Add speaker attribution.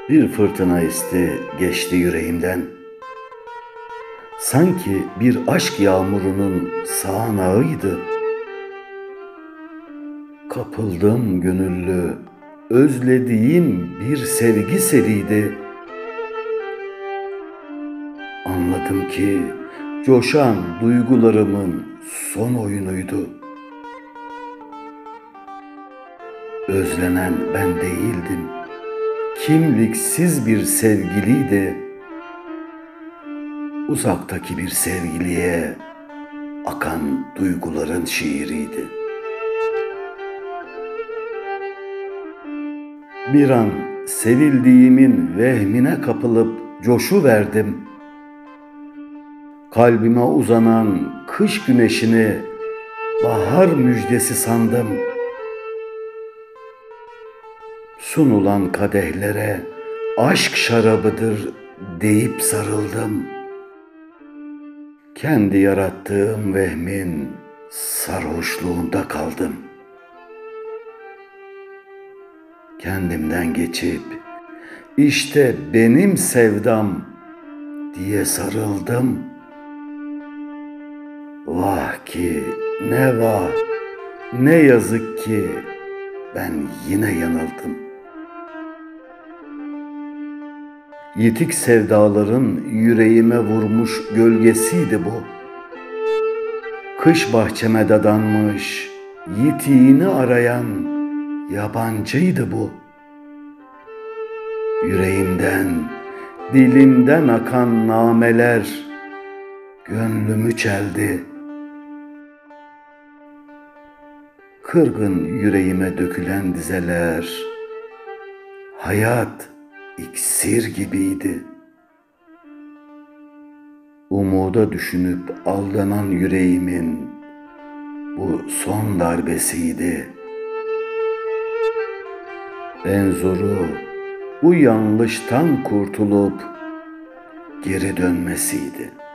Speaker 1: Bir fırtına esti, geçti yüreğimden. Sanki bir aşk yağmurunun sağanağıydı. Kapıldım gönüllü, özlediğim bir sevgi seliydi. Anladım ki coşan duygularımın son oyunuydu. Özlenen ben değildim, kimliksiz bir sevgiliydi. Uzaktaki bir sevgiliye akan duyguların şiiriydi. Bir an sevildiğimin vehmine kapılıp coşuverdim. Kalbime uzanan kış güneşini bahar müjdesi sandım. Sunulan kadehlere aşk şarabıdır deyip sarıldım. Kendi yarattığım vehmin sarhoşluğunda kaldım. Kendimden geçip işte benim sevdam diye sarıldım. Vah ki ne vah, ne yazık ki ben yine yanıldım. Yitik sevdaların yüreğime vurmuş gölgesiydi bu. Kış bahçeme dadanmış, yitiğini arayan yabancıydı bu. Yüreğimden, dilimden akan nameler gönlümü çeldi. Kırgın yüreğime dökülen dizeler, hayat iksir gibiydi. Umuda düşünüp aldanan yüreğimin bu son darbesiydi. En zoru bu yanlıştan kurtulup geri dönmesiydi.